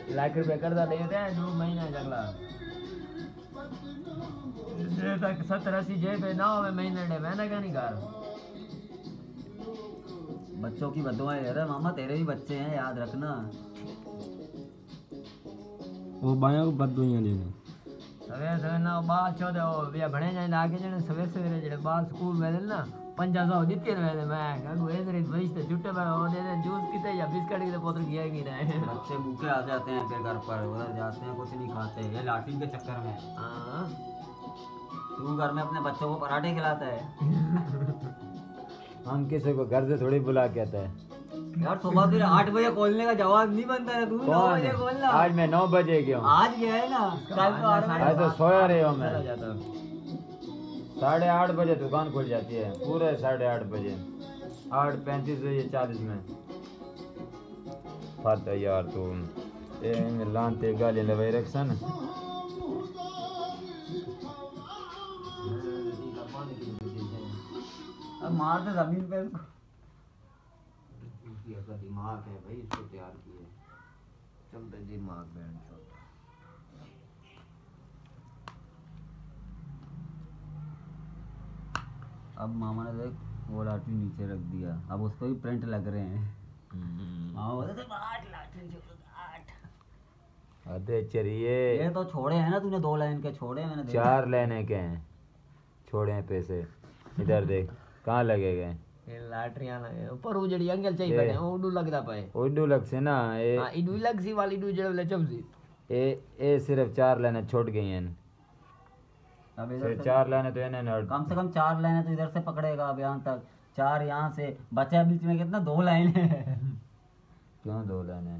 लाख रुपए कर्जा देते हैं 2 महीने जगला जे तक 70-80 जेब ना हो महीने डे मैंने क्या नहीं कर बच्चों की बददुआएं दे रहे मामा, तेरे भी बच्चे हैं याद रखना। वो बाया को बददुआएं दे सवेरे सवेरे ना बाल छोड़े हो बिया बने जाए आगे जने सवेरे सवेरे जेड़े बाल स्कूल में ना 500 दित्ते ने मैं कहूं इधर वही से छुट्टे में वो दे जूस किते या बिस्किट किते पोतर किया ही नहीं रहे। बच्चे भूखे आ जाते हैं फिर घर पर, उधर जाते हैं कुछ नहीं खाते, ये लाठी के चक्कर में। हां तू घर में अपने बच्चों को पराठे खिलाता है। हम किसी को घर से थोड़ी बुला के आता है यार सुबह फिर 8 बजे खोलने का जवाब नहीं बनता है, तू 9 बजे खोलना। आज मैं 9 बजे गया हूँ। आज गया है ना, कल तो 8 आज तो सोया रही हूँ मैं। जाता 8:30 बजे दुकान खुल जाती है, पूरे 8:30 बजे 8:35 बजे 40 में फाता यार तू ए लानते गाली लवे रखसन। अब मार दे जमीन पे इसको। उसकी ऐसा दिमाग है भाई, इसको तैयार किए चलते दिमाग बैंड छोड़। अब मामा ने देख वो लाठी नीचे रख दिया, अब उसको भी प्रिंट लग रहे हैं। मामा बोलते थे 8 लाठी छोड़ 8। अरे चलिए ये तो छोड़े हैं ना तूने, 2 लाइन के छोड़े मैंने देखा। 4 लेने के हैं, छोड़े हैं पैसे। इधर देख कहाँ लगे गए ये लाटरियां लगे ऊपर वो जड़ी अंगल चाहिए बैठे ओडू लगदा पाए उड्डू लग से ना ए हां इडू लग सी वाली इडू जड़े ले चबसी ए सिर्फ 4 लाइनें छोड़ गई हैं। अब फिर इधर से 4 लाइनें तो इन्हें कम से कम 4 लाइनें तो इधर से पकड़ेगा अब यहाँ तक, 4 यहाँ से बचा बीच में कितना 2 लाइनें हैं। क्यों 2 लाइनें?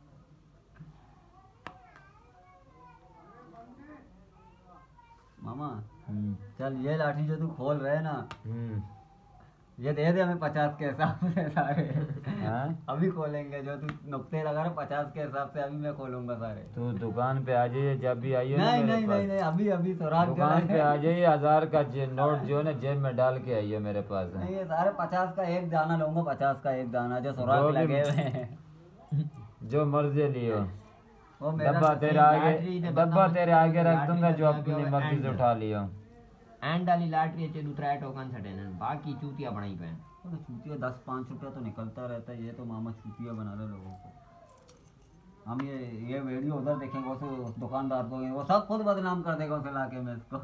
मामा चल ये लाठी जो तू खोल रहे है ना, ये दे दे हमें 50 के हिसाब से सारे। अभी खोलेंगे जो तू नुक्ते लगा रहा 50 के हिसाब से, अभी मैं खोलूंगा सारे। तू दुकान पे आ जाइए जब भी आइए। नहीं नहीं नहीं नहीं अभी अभी सुराग दुकान पे आ जाइए, 1000 का नोट जो है ना जेब में डाल के आइए मेरे पास। नहीं ये सारे 50 का एक दाना लूंगा, 50 का एक दाना जो सुराग लगे हुए हैं। जो मर्जी लियो, वो डब्बा तेरे आगे रख दूंगा, जो अपनी मर्जी से उठा लियो। एंड वाली लॉटरी चे दूसरा टोकन छड़े ने बाकी चूतिया बनाई पे तो चूतिया 10-5 रुपया तो निकलता रहता है, ये तो मामा चूतिया बना रहे लोगों को। हम ये वीडियो उधर देखेंगे उस दुकानदार को, वो सब खुद बदनाम कर देगा उस इलाके में इसको।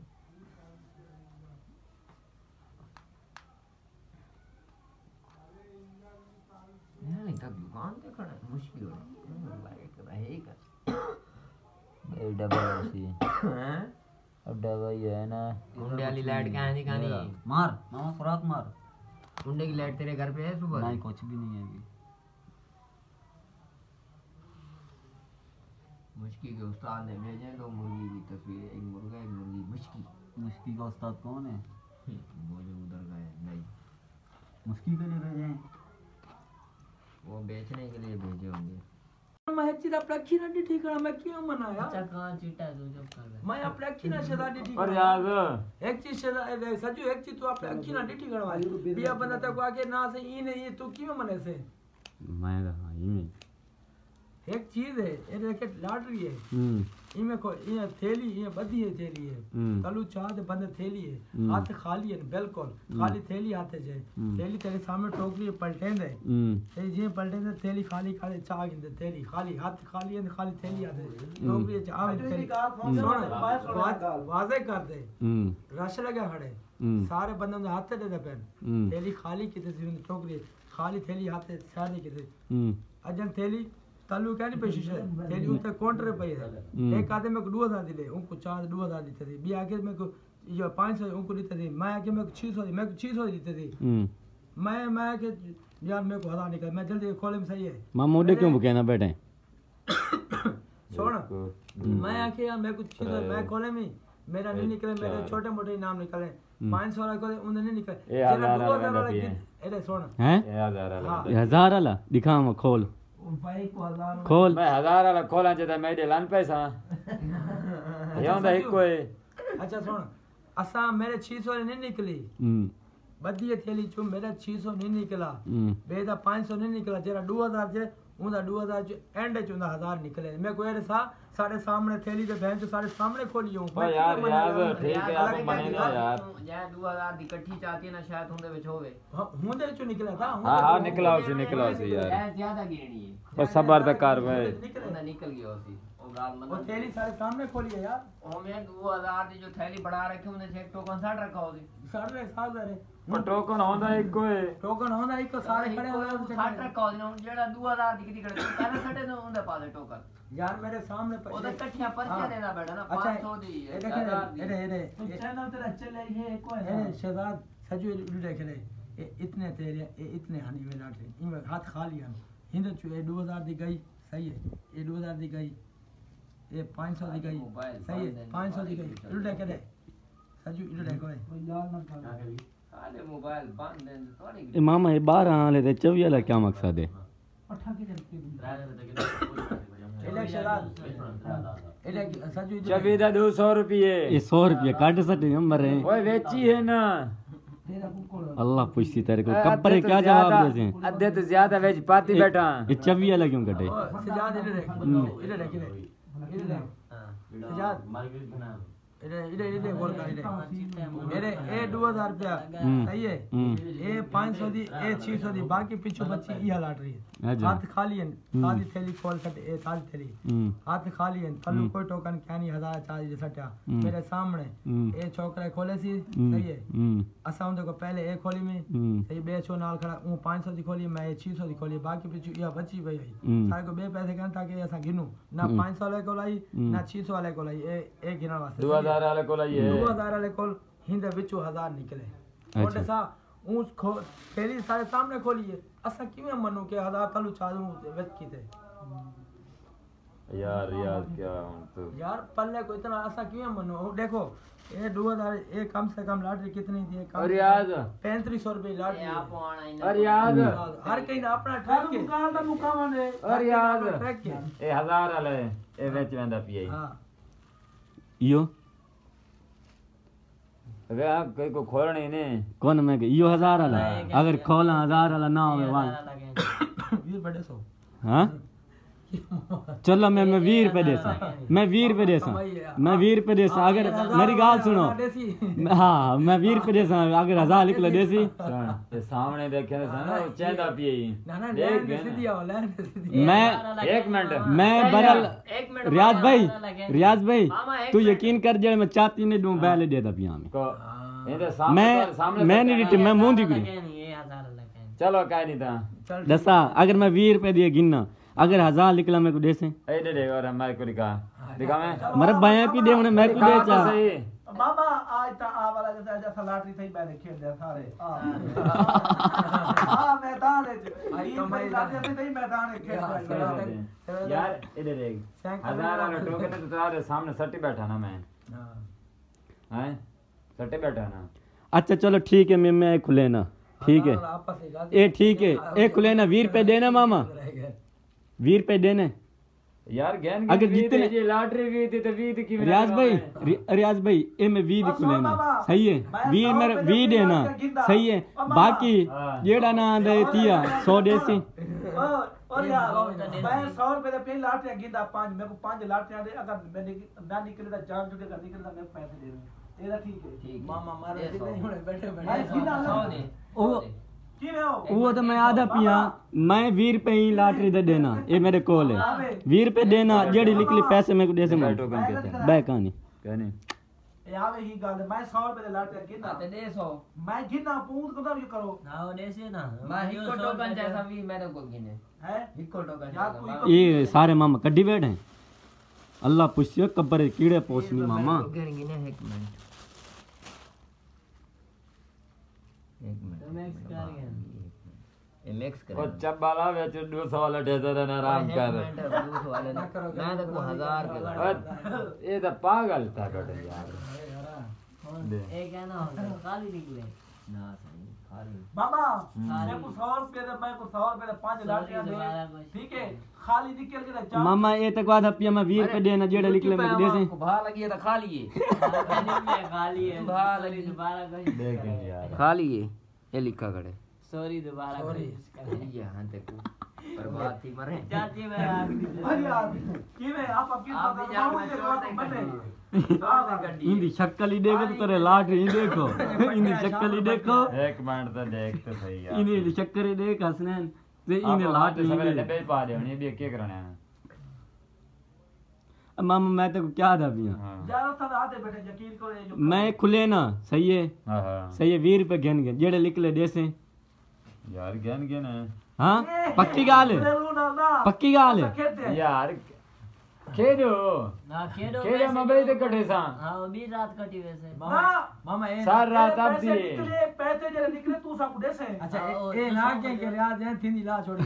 नहीं तब दुकान पे खड़ा मुश्किल हो रहेगा डबल ऐसी हैं अब डबल है ना। कुंडे वाली लाइट कहाँ दिखानी? मार मामा सुराग मार। कुंडे की लाइट तेरे घर पे है सुबह? नहीं कुछ भी नहीं है अभी। मुश्की के उस्ताद ने भेजे 2 मुर्गी की तस्वीर, एक मुर्गा एक मुर्गी। मुश्की का उस्ताद कौन है? वो जो उधर गए नहीं मुश्की के लिए भेजे हैं, वो बेचने के लिए भेजे होंगे। मैं एक चीज अपना खीना ठीक करा, मैं क्यों मनाया? अच्छा कहाँ चिट्टा जो जब कर रहा मैं अपना खीना शदा ठीक और करा। यार एक चीज सजू एक चीज तू अपना खीना ठीक करवा बिया बंदा तक आके ना से ई नहीं तू क्यों मने से? मैं कहा ये एक चीज है ये देखे लॉटरी है, इमे को ये थैली ये बदी है थैली है, तलू चाहते बंद थैली है, हाथ खाली है बिल्कुल खाली थैली हाथ है, थैली तेरे सामने टोकरी पलटे दे ते जे पलटे दे थैली खाली खाली चाह गिंदे थैली खाली हाथ खाली है खाली थैली हाथ है टोकरी चाह सुन वाजे कर दे रश लगा खड़े सारे बंदों ने हाथ दे दे पेन थैली खाली किते टोकरी खाली थैली हाथ से सारे किते अजन थैली तालू क्या नहीं पेशी है थैली उनते काउंटर पे है, एक आदमी को 2000 दिले उनको 2000 देते थे, बी आगे में को ये 500 उनको देते थे, मैं आगे में 600 मैं 600 देते थे, मैं के यार मेरे को 1000 निकल मैं जल्दी खोले में सही है। मां मोटे क्यों कहना बैठे छोड़ मैं आके यार मेरे को 600 मैं खोले में मेरा नहीं निकले, मेरे छोटे मोटे नाम निकले 500 वाला खोले उन्हें नहीं निकले, तेरा 2000 वाला अरे सुन हैं 1000 वाला दिखा मैं खोल खोल मैं 1000 वाला खोला चाहता मेरे लान पैसा योंदा एक कोई। अच्छा सुन असा मेरे 600 नहीं निकली बदी थैली चो मेरा 600 नहीं निकला बेदा 500 नहीं निकला, जरा 2000 जे उनका 2000 एंड च उनका 1000 निकले मैं कोई सा सारे सामने थैली दे बहन जो सारे सामने खोली हूं ओ यार ठीक है आप मने ना यार या 2000 दी इकट्ठी चाहती है ना शायद हुंदे विच होवे हुंदे चो निकला था हां निकला उसे यार ए ज्यादा गिरनी है बस सबर तक कर भाई निकल गया उसी ओ गाल वो थैली सारे सामने खोली है यार ओ मैं 2000 दी जो थैली बढ़ा रखे उनने से एक टोकन साठ रखा होगी सारे साल रे टोकन होंदा एक कोई टोकन होंदा एक सारे खड़े हुए उनसे साठ रखा होगी ना जेड़ा 2000 दी किती खड़े पहले सटे ना उनदे पास टोकन यार मेरे सामने ओ तो इकट्ठियां पर्चियां देना बेटा ना 500 दी ये देख चैनल तेरा चले ये एक है शहजाद सजू देख ले ये इतने तेरे ये इतने हनी में लाटे इनमें हाथ खाली हम हिंद चु 2000 दी गई सही है ये 2000 दी गई ये 500 दी गई सही है 500 दी गई उल्टा के दे सजू उल्टा कोई यार ना साले मोबाइल बंद दे थोड़ी मामा ये 12 आले ते 24 वाला क्या मकसद है पठा के सजू चबी दा 200 रुपये ये 100 रुपये काट सटे नंबर है ओए वेची है ना अल्लाह पूछती तेरे को कब्बरे क्या जवाब देते हैं अद्धे तो ज्यादा वेच पाती बैठा ये 24 वाला क्यों कटे सजाद इधर देख सजाद इधर बोल का इधर ए 2000 रुपया सही है ए 500 दी ए 600 दी बाकी पीछे बच्ची ई लाट रही है हाथ खाली है खाली थैली खोल सट ए खाली थैली हाथ खाली है तल्लू कोई टोकन क्या नहीं 1000 चार्ज सटा मेरे सामने ए छोकरा खोले सी सही है असा उन देखो पहले ए खोली में सही बे छो नाल खड़ा ऊ 500 दी खोली मैं 600 दी खोली बाकी पीछे ई बची भाई सारे को बे पैसे कहन ताकि असा गिनू ना 500 वाले को लाई ना 600 वाले को लाई ए गिनण वास्ते 2000 वाले को लाइए 2000 वाले को हिंद विचो 1000 निकले और सा ऊंच खो पहली सारे सामने खोलिए असा किवें मनो के 1000 तलू चालू वेच की थे यार क्या तो यार पल्ले को इतना असा किवें मनो देखो ये 2000 ये कम से कम लॉटरी कितनी थी और याद 3500 रुपए लॉटरी आप आना और याद हर कहीं ना अपना ट्रैक के मुकाम दा मुकाम ने और याद ट्रैक के ए 1000 वाले ए वेच वेंदा पिए हां यो वे कोई को खोलने ने कौन मैं के यो 1000 वाला अगर खोला 1000 वाला ना होवे वाल 20 बड़े 100 हां चलो मैं 20 रुपए देसा मैं 20 रुपए देसा मैं 20 रुपए देसा अगर मेरी गाल सुनो हां मैं 20 रुपए देसा अगर 1000 निकले देसी ये सामने देखे ना चेंदा पिए ना ना सीधी वाला सीधी मैं एक मिनट मैं बरल रियाज भाई तू यकीन कर जे मैं चाती ने दूं बैले देता पिया में को इधर सामने मैं नहीं रिटी मैं मुंह दिख रही चलो काई नहीं था दसा अगर मैं 20 रुपए दिए गिनना अगर 1000 निकला मेरे को दे से ए दे और हमारे को दिखा मैं मरे बाया पी दे मैं को दे चा सही बाबा आज ता आ वाला जैसा लॉटरी थई मैंने खेल दिया सारे हां मैदान है आई तो मैं लॉटरी थई मैदान है खेल यार इधर देख 1000 वाला टोकन तो तुम्हारे सामने सट्टी बैठा ना मैं हां हैं सट्टी बैठा ना अच्छा चलो ठीक है मैं खुले ना ठीक है ए ठीक है ए खुले ना 20 रुपए देना मामा 20 रुपए देने यार गैन अगर जितने ये लॉटरी भी थी तो 20 की रियाज भाई ए मैं 20 को लेना सही है 20 मेरे 20 देना सही है बाकी जेड़ा ना दे तिया 100 देसी और यार मैं 100 रुपए दे पे लॉटरी गिंदा 5 मेरे को 5 लॉटरी दे अगर मैं ना निकले तो जान चुके का निकले तो मैं पैसे दे दूंगा तेरा ठीक है मामा मारे नहीं बैठे ओ वो तो मैं आधा पिया मैं 20 रुपए ही लॉटरी दे देना ये मेरे कॉल है 20 रुपए देना जेड़ी निकली पैसे मेरे को दे से मैं टोकन कहते हैं बैक आनी कहने यावे ही गल मैं 100 रुपए दे लॉटरी गिनना ते दे 100 मैं गिनना पूछ कदा ये करो ना दे से ना मैं इको टोकन जैसा भी मेरे को गिने है इको टोकन ये सारे मामा कड्डी बैठे हैं अल्लाह पुछियो कब्र कीड़े पोसनी मामा गिने 1 मिनट मिक्स कर ये मिक्स कर ओ चब्बाला बेच 200 वाला ठेसा देना आराम कर 200 वाले ना करो मैं देखो 1000 के ये तो पागल था बेटा यार ए कहना खाली निकले ना सही खाली मामा मेरे को 100 रुपए दे मैं को 100 रुपए दे 5 लॉटरी दे ठीक है खाली निकल के जा मामा ये तक आधा पिया मैं 20 रुपए देना जेड़ा निकले मैं दे से भा लगी तो खा लिए खाली है भा लगी दोबारा कोई देख यार खा लिए ये लिखा करे सॉरी दोबारा सॉरी यहां तक बर्बाद थी मरे चाची मैं अरे यार की में आप आप भी जाओ मैं छोड़ दे इंदी शक्ल ही देखो तो तेरे लाट ही देखो इंदी शक्ल ही देखो एक मिनट तो देख तो सही यार इंदी शक्ल ही देख हसनैन ते इंदी लाट ही सवेरे देख डब्बे पा दे ये भी क्या करना है मामा मैं तो क्या था पिया ज्यादा था आते बेटे यकीन करो ये जो मैं खुले ना सही है हां हां सही है 20 रुपए गिन गए जेड़े निकले देसे यार गन गन है हाँ पक्की गाल है पक्की गाल है यार खेदो ना खेदो खेदो मबई ते कटे सा हां वो भी रात कटी वैसे मामा ए सार रात अब दी पैसे जरे निकले तू सब दे से अच्छा ए ना के आज है थी ला छोड़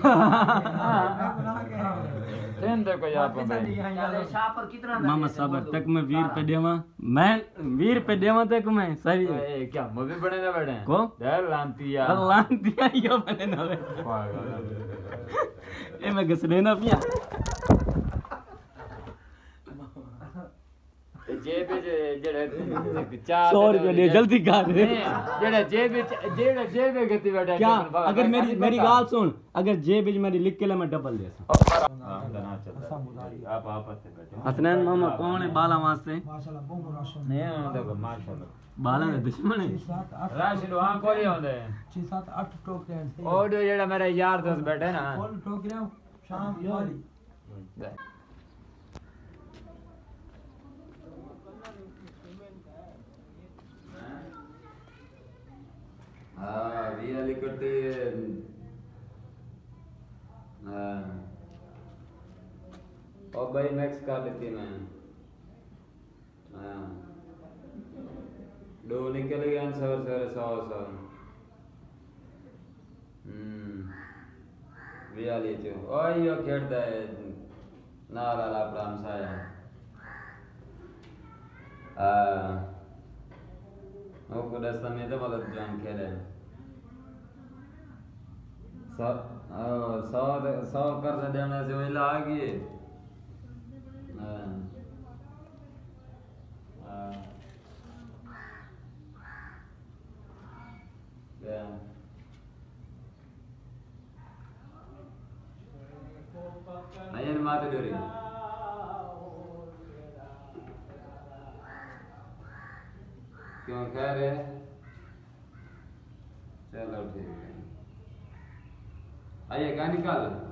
ट्रेन देखो यार पे चले शाह पर कितना मामा साबर तक मैं 20 रुपए देवा मैं 20 रुपए देवा तक मैं सही है ए क्या मबी बने ना बैठे को यार लांती यार लांतिया यो बने ना ए मैं घसने ना पिया जेब जेड़े 100 रुपए दे जल्दी कर जेड़े जेब गति बैठा क्या अगर मेरी गाल सुन अगर जेब मेरी लिख के ले मैं डबल दे आप से बैठे हसनैन मामा कौन है बाला वास्ते माशाल्लाह बहुत राशन नहीं देखो माशाल्लाह बाला दे दुश्मन है राशिद वहां कोली होंदे 6 7 8 टोकरे हैं और जो जेड़ा मेरा यार दोस्त बैठे ना कौन टोकरे शाम वाली हाँ रिया लिखती हाँ और भाई मैक्स का लेती मैं हाँ दो निकल गया सवेरे 100 रिया ली चो ओए यो खेड़दा है नाला लापड़ा मसाया वो को दस्ता में तो मतलब जान खेले 100 कर्ज देने से वही ला गई अयन माते डोरी क्यों कह रहे चलो ठीक है आइए क्या निकाल